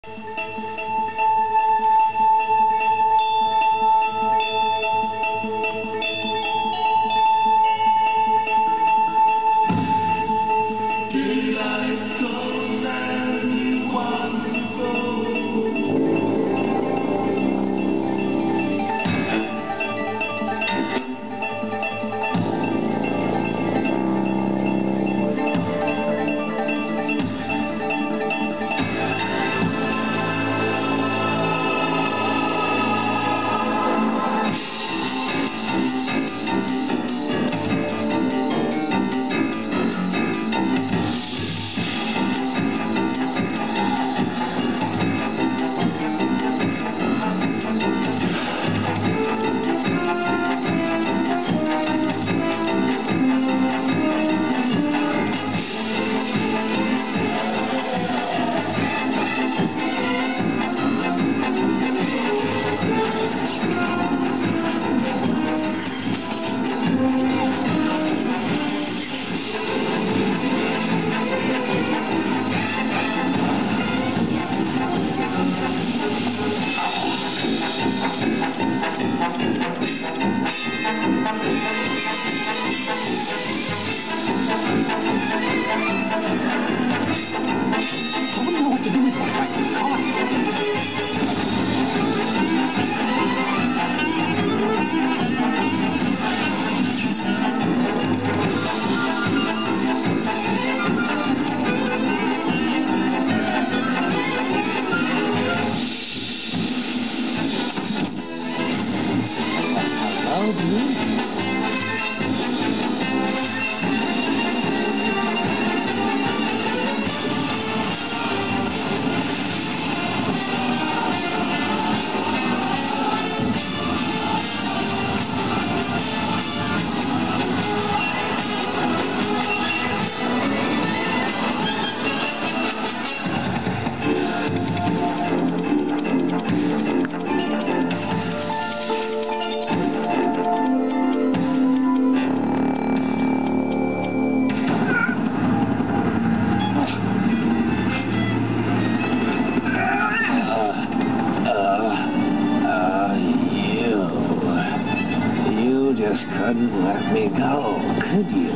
Couldn't let me go, could you?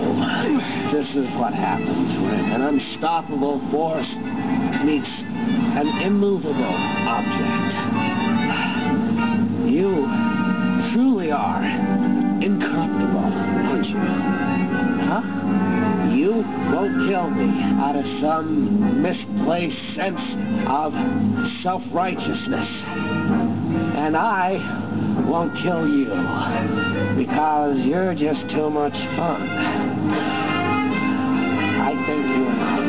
This is what happens when an unstoppable force meets an immovable object. You truly are incorruptible, aren't you? Huh? You won't kill me out of some misplaced sense of self-righteousness. And I won't kill you because you're just too much fun. I think you and I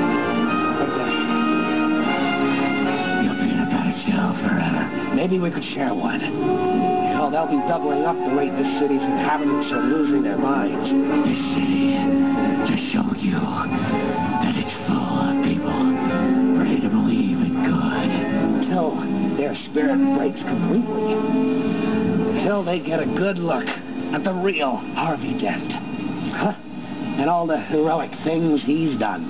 are destined. You'll be in a better cell forever. Maybe we could share one. Hell, they'll be doubling up the rate this city's inhabitants are losing their minds. This city just showed you that it's full of people ready to believe in good. Until their spirit breaks completely. Until they get a good look at the real Harvey Dent. Huh? And all the heroic things he's done.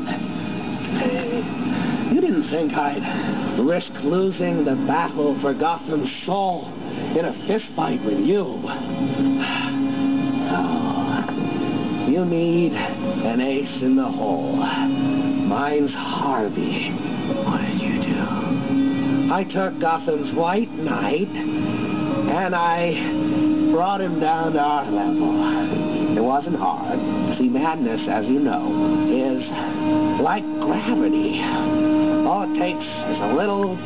You didn't think I'd risk losing the battle for Gotham's soul in a fistfight with you. Oh, you need an ace in the hole. Mine's Harvey. What did you do? I took Gotham's White Knight and I brought him down to our level. It wasn't hard. See, madness, as you know, is like gravity. All it takes is a little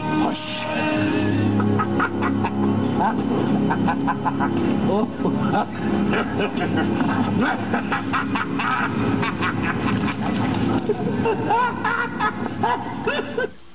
push.